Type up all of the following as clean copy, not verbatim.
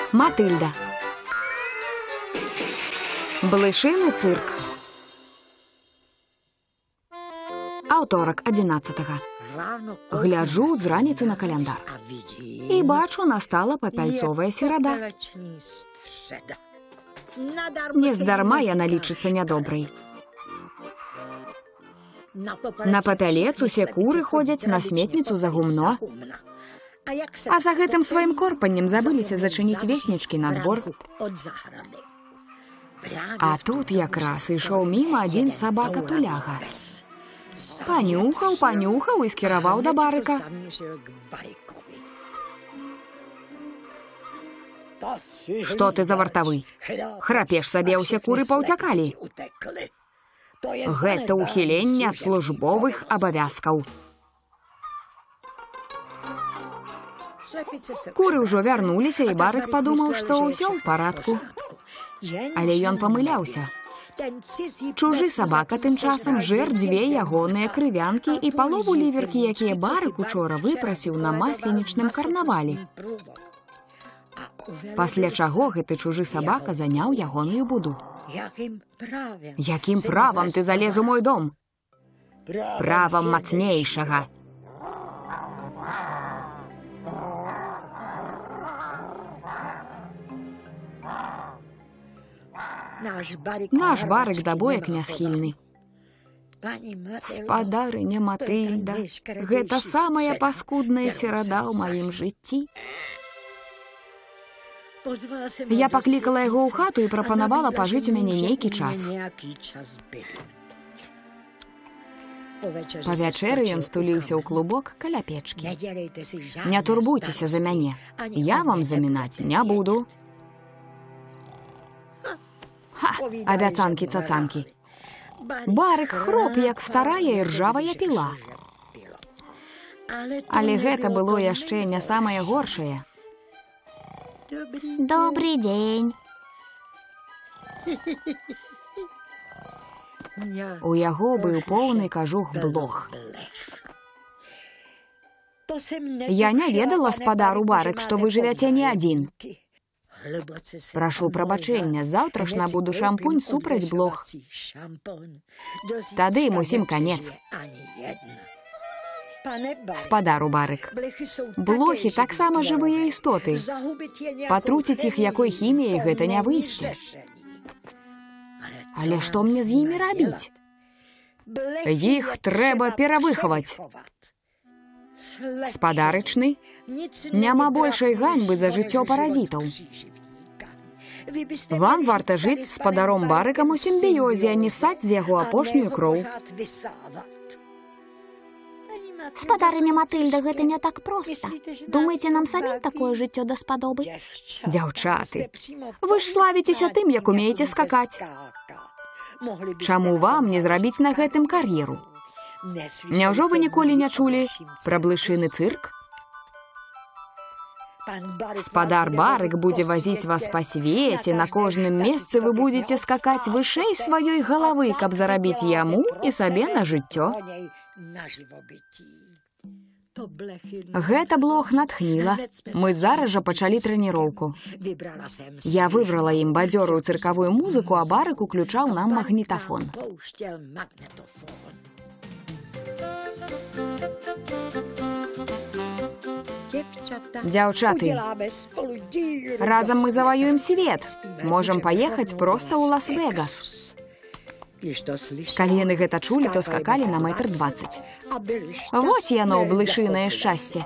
Матыльда. Блышыны цырк. Аўторак 11-га. Гляджу з раніцы на каляндар. І бачу, настала папяльцовая серада. Нездарма яна лічыцца нядобрай. На папялец усе куры ходзяць на сметніцу за гумно. А за гэтым сваім корпаннем забыліся зачыніць веснічкі на двор. А тут якраз ішоў міма адзін сабака-туляга. Панюхаў і скіраваў да барыка. Што ты за вартавы? Храпеш сабе, усе куры паўцякалі. Гэта ўхіленне ад службовых абавязкаў. Куры ўжо вярнуліся, і барык падумаў, што ўсё ў парадку. Але ён памыляўся. Чужы сабака тым часам жэр дзве ягоныя крывянкі і палову ліверкі, якія барык учора выпрасіў на масленічным карнавалі. Пасля чаго гэты чужы сабака заняў ягоную буду. Якім правам ты залез у мой дом? Правам мацнейшага. Наш барык да боек не схільны. Спадарыня Матыльда, гэта самая паскудная серада ў маім жыцці. Я паклікала яго ў хату і прапанавала пажыць у мяне нейкі час. Па вячэры ён стуліўся ў клубок каля печкі. Не турбуйцеся за мяне, я вам замінаць не буду. Ха, абяцанкі-цацанкі. Барык хроп, як старая і ржавая піла. Але гэта было яшчэ не самае горшае. Добрый дзень. У яго быў поўны кажух блох. Я не ведала, спадару барык, што вы жывяце не адзін. Прашу прабачэння, заўтра ж набуду шампунь супраць блох. Тады ім усім канец. Спадару барык, блохі таксама жывыя істоты. Патруціць іх якой хіміяй гэта не выйсце. Але што мне з імі рабіць? Іх трэба перавыхаваць. Спадарычны, няма большай ганьбы за жыццё паразітаў. Вам варта жыць з спадаром барыкам у сімбіёзе, а не ссаць з яго апошнюю кроў. Спадарыня Матыльда, гэта не так проста. Думаеце, нам самім такое жыццё даспадобы? Дзяўчаты, вы ж славіцеся тым, як умееце скакаць. Чаму вам не зрабіць на гэтым кар'еру? Няўжо вы ніколі не чулі пра блышыны цырк? Спадар барык будзе вазіць вас па свеце, на кожным месцы вы будзеце скакаць вышэй сваёй галавы, каб зарабіць яму і сабе на жыццё. Гэта блох натхніла. Мы зараз жа пачалі трэніроўку. Я выбрала ім бадзёрую цыркавую музыку, а барык уключаў нам магнітафон. Дзяўчаты, разам мы заваюем свет. Можам паехаць проста ў Лас-Вегас. Калі яны гэта чулі, то скакалі на 1,20 м. Вось яно, блышынае шчасце.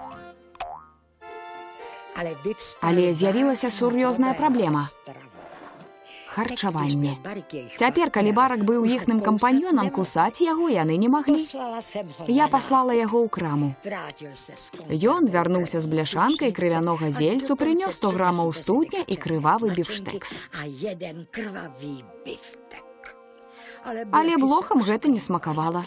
Але з'явілася сур'ёзная праблема. Харчаванне. Цяпер, калі барак быў іхным кампаньёнам, кусаць яго яны не маглі. Я паслала яго ў краму. Ён вярнуўся з бляшанкай крывянога зельцу, прынёс 100 грамаў студня і крывавы біфштэкс. Але блохам гэта не смакавала.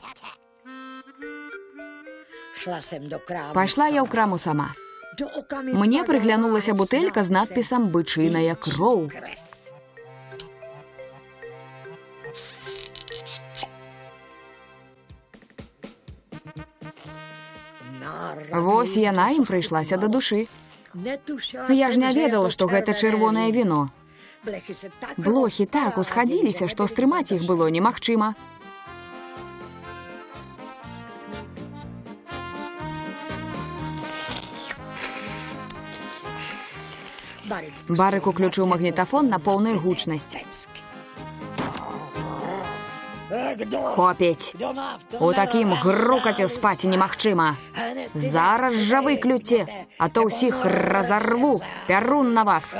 Пайшла я ў краму сама. Мне прыглянулася бутэлька з надпісам «Бычыная кроў». Вось яна ім прыйшлася да душы. Я ж не ведала, што гэта чырвонае віно. Блохі так усхадзіліся, што стрымаць іх было немагчыма. Барык уключыў магнітафон на поўную гучнасць. Хопіць! У такім грукаце спаць немагчыма. Зараз жа выключце, а то ўсіх разарву, пярун на вас.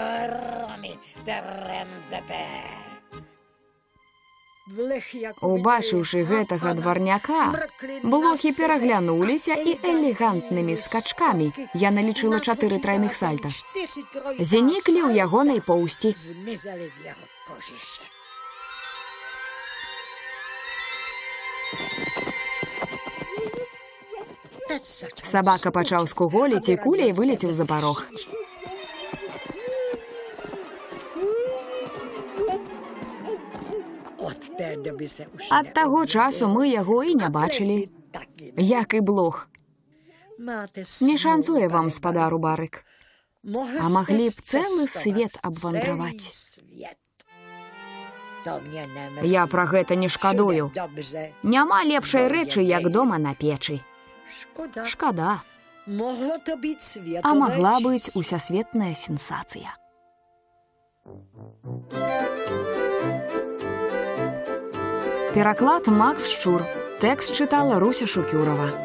Убачыўшы гэтага дварняка, блохі пераглянуліся і элегантнымі скачкамі, я налічыла 4 трайных сальта, зніклі ў ягонай поўсці. Сабака пачаў скуголіць і куляй вылецеў за парог. Ад таго часу мы яго і не бачылі, як і блох. Не шанцуе вам, спадару Барык. А маглі б цэлы свет абвандраваць. Я пра гэта не шкадую. Няма лепшай рэчы, як дома на печы. Шкада. А магла быць усесветная сенсацыя. Пераклад Макс Шчур. Тэкст чытала Руся Шукюрова.